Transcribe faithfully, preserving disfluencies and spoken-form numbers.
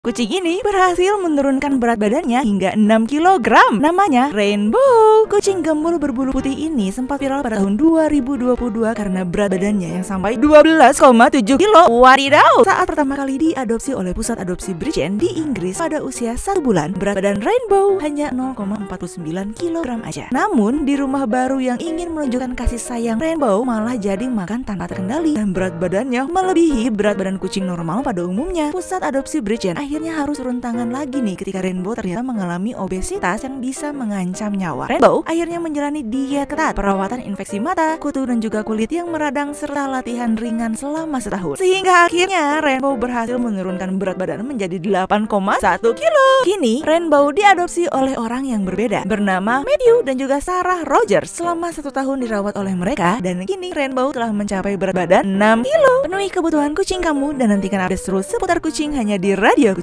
Kucing ini berhasil menurunkan berat badannya hingga enam kilogram. Namanya Rainbow. Kucing gembul berbulu putih ini sempat viral pada tahun dua ribu dua puluh dua karena berat badannya yang sampai dua belas koma tujuh kilo. Wadidaw! Saat pertama kali diadopsi oleh pusat adopsi Bridgend di Inggris pada usia satu bulan, berat badan Rainbow hanya nol koma empat puluh sembilan kilogram aja. Namun di rumah baru yang ingin menunjukkan kasih sayang, Rainbow malah jadi makan tanpa terkendali dan berat badannya melebihi berat badan kucing normal pada umumnya. Pusat adopsi Bridgend akhirnya harus turun tangan lagi nih ketika Rainbow ternyata mengalami obesitas yang bisa mengancam nyawa. Rainbow akhirnya menjalani diet ketat, perawatan infeksi mata, kutu dan juga kulit yang meradang serta latihan ringan selama setahun. Sehingga akhirnya Rainbow berhasil menurunkan berat badan menjadi delapan koma satu kilo. Kini Rainbow diadopsi oleh orang yang berbeda bernama Matthew dan juga Sarah Rogers. Selama satu tahun dirawat oleh mereka dan kini Rainbow telah mencapai berat badan enam kilo. Penuhi kebutuhan kucing kamu dan nantikan update seru seputar kucing hanya di Radio Kucing.